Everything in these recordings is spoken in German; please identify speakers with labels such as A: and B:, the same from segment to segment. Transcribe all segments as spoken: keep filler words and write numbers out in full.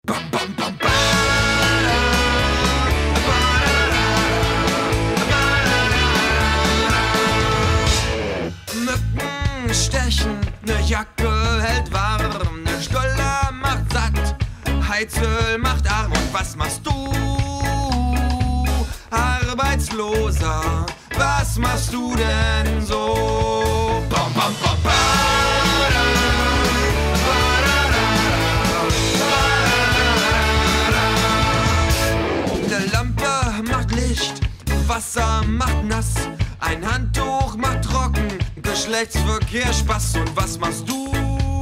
A: Bam, bam, bam, bam. Mücken stechen, ne Jacke hält warm, ne Stulle macht satt, Heizöl macht arm. Und was machst du, Arbeitsloser? Was machst du denn so? Bam, bam, bam, bam. Eine Lampe macht Licht, Wasser macht nass, ein Handtuch macht trocken, Geschlechtsverkehr Spaß. Und was machst du,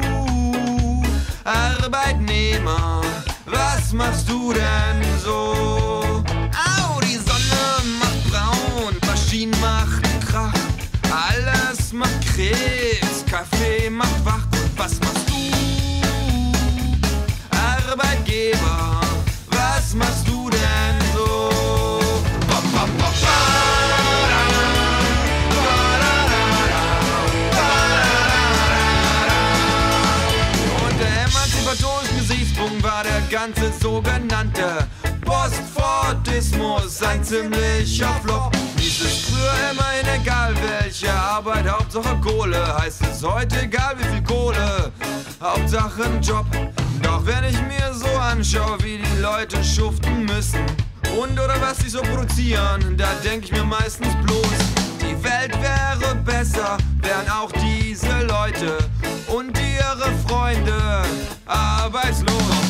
A: Arbeitnehmer? Was machst du denn so? Au, die Sonne macht braun, Maschinen machen Krach, alles macht Krebs, Kaffee macht wach. Und was machst du, Arbeitgeber? Was machst du denn so? Bam, bam, bam, und der emanzipatorische Gesichtspunkt war der ganze sogenannte Postfordismus, ein ziemlicher Flop. Hieß es früher immerhin egal welche Arbeit, Hauptsache Kohle. Heißt es heute egal wie viel Kohle, Hauptsache ein Job. Doch wenn ich mir so anschaue, wie die Leute schuften müssen und oder was sie so produzieren, da denk ich mir meistens bloß, die Welt wäre besser, wären auch diese Leute und ihre Freunde arbeitslos.